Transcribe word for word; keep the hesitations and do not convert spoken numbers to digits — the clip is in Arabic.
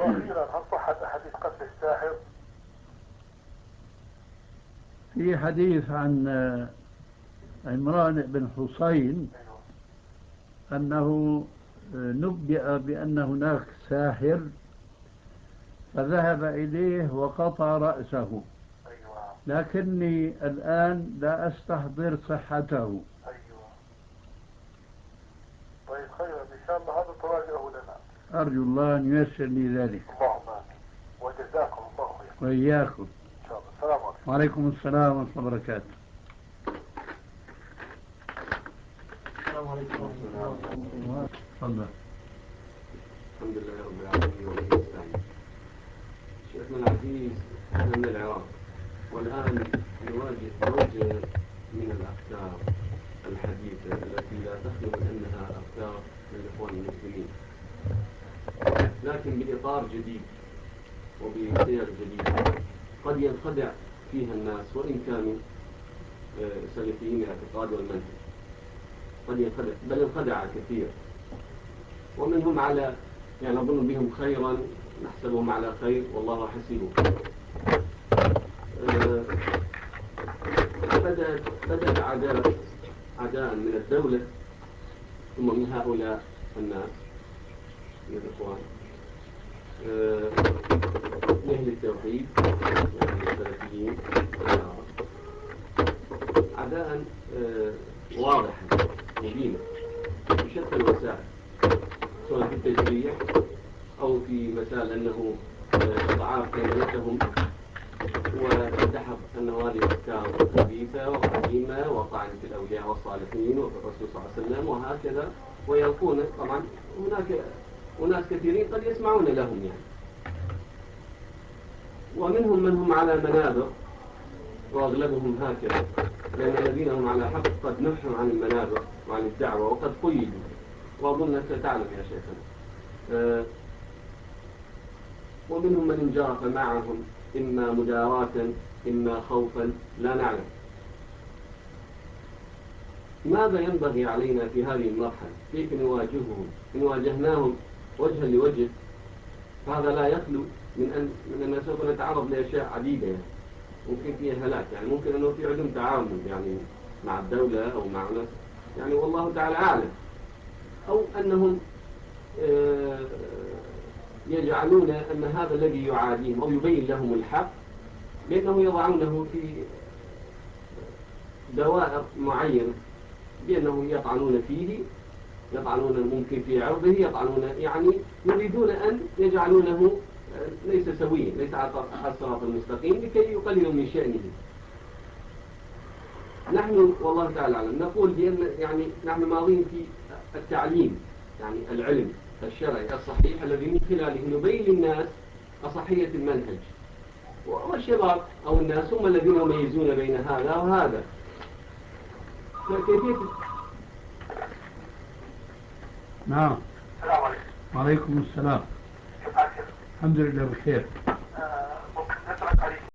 وأخيرا هل صح حديث قتل الساحر؟ في حديث عن عمران بن حسين أنه نبئ بأن هناك ساحر فذهب إليه وقطع رأسه، لكني الآن لا أستحضر صحته. أيوة. طيب خير إن شاء الله هذا تراجعه لنا. أرجو الله أن ييسر لي ذلك. اللهم آمين وجزاكم الله خير. وإياكم. إن شاء الله. السلام عليكم. وعليكم السلام ورحمة الله وبركاته. السلام عليكم ورحمة الله. تفضل. الحمد لله رب العالمين وبه نستعين. شيخنا العزيز، أنا من العراق والآن نواجه موجة من الأفكار الحديثة التي لا تخلو أنها أفكار للإخوان المسلمين، لكن بإطار جديد وبسير جديد قد ينخدع فيها الناس وإن كانوا سلفيين الاعتقاد والمنهج، قد ينخدع بل انخدع كثير، ومنهم على يعني نظن بهم خيرا نحسبهم على خير والله حسيبهم. أه بدأت بدأت عداء عداء من الدولة ثم من هؤلاء الناس من الإخوان أه لأهل التوحيد يعني السلفيين، عداء أه واضحا مبينا بشتى الوسائل، سواء في التشريع أو في مسائل أنه أضعاف كلمتهم وتدحض أن هذه أفكار خبيثة وقديمة وطعن في الأولياء والصالحين وفي الرسول صلى الله عليه وسلم وهكذا، ويلقون طبعا هناك وناس كثيرين قد يسمعون لهم يعني، ومنهم من هم على منابر وأغلبهم هكذا، لأن الذين هم على حق قد نحوا عن المنابر وعن الدعوة وقد قيدوا، وأظنك تعلم يا شيخنا. أه ومنهم من انجرف معهم إما مداراة إما خوفا لا نعلم. ماذا ينبغي علينا في هذه المرحلة؟ كيف نواجههم؟ إن واجهناهم وجها لوجه فهذا لا يخلو من أن من أن سوف نتعرض لأشياء عديدة يعني. ممكن فيها هلاك، يعني ممكن أنه في عدم تعاون يعني مع الدولة أو مع ناس يعني والله تعالى أعلم، أو أنهم آه يجعلون أن هذا الذي يعاديهم أو يبين لهم الحق لأنه يضعونه في دوائر معينة بأنه يطعنون فيه، يطعنون ممكن في عرضه، يطعنون يعني يريدون أن يجعلونه ليس سويا، ليس على الصراط المستقيم لكي يقللوا من شأنه. نحن والله تعالى أعلم نقول بأن يعني نحن ماضين في التعليم يعني العلم الشرعي الصحيح الذي من خلاله نبين للناس أصحية المنهج، والشباب أو الناس هم الذين يميزون بين هذا وهذا. فكيفية نعم. السلام عليكم. وعليكم السلام. كيف حالك؟ الحمد لله بخير.